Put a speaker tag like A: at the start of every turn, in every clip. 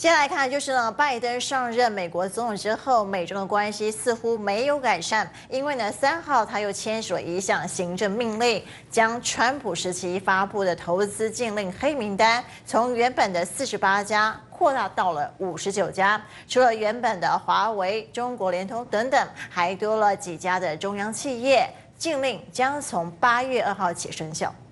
A: 接下来看的就是呢，拜登上任美国总统之后，美中的关系似乎没有改善，因为呢，3号他又签署了一项行政命令，将川普时期发布的投资禁令黑名单从原本的48家扩大到了59家，除了原本的华为、中国联通等等，还多了几家的中央企业。禁令将从8月2号起生效。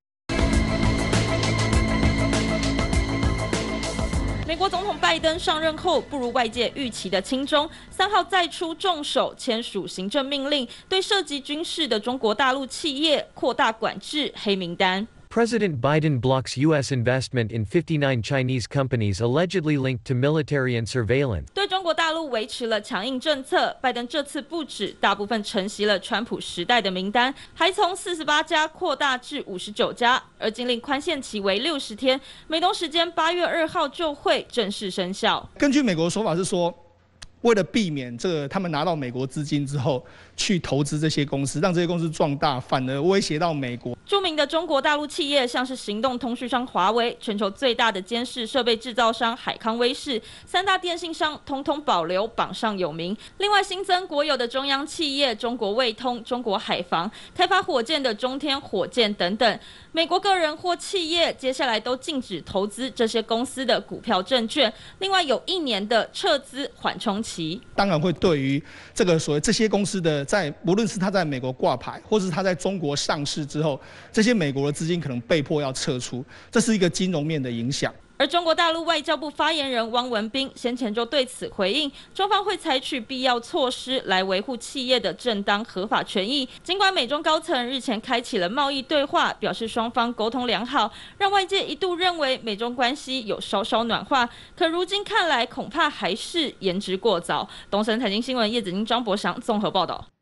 B: 美国总统拜登上任后，不如外界预期的轻松。3号再出重手，签署行政命令，对涉及军事的中国大陆企业扩大管制黑名单。
C: President Biden blocks U.S. investment in 59 Chinese companies allegedly linked to military and surveillance.
B: 对中国大陆维持了强硬政策。拜登这次不止大部分承袭了川普时代的名单，还从48家扩大至59家，而禁令宽限期为60天，美东时间8月2号就会正式生效。
D: 根据美国的说法是说，为了避免他们拿到美国资金之后去投资这些公司，让这些公司壮大，反而威胁到美国。
B: 著名的中国大陆企业，像是行动通讯商华为、全球最大的监视设备制造商海康威视、3大电信商，通通保留榜上有名。另外新增国有的中央企业中国卫通、中国海防、开发火箭的中天火箭等等。美国个人或企业接下来都禁止投资这些公司的股票、证券。另外有1年的撤资缓冲期。
D: 当然会对于这个所谓这些公司的无论是它在美国挂牌，或是它在中国上市之后。 这些美国的资金可能被迫要撤出，这是一个金融面的影响。
B: 而中国大陆外交部发言人汪文斌先前就对此回应，中方会采取必要措施来维护企业的正当合法权益。尽管美中高层日前开启了贸易对话，表示双方沟通良好，让外界一度认为美中关系有稍稍暖化，可如今看来恐怕还是言之过早。东森财经新闻叶子金、张博祥综合报道。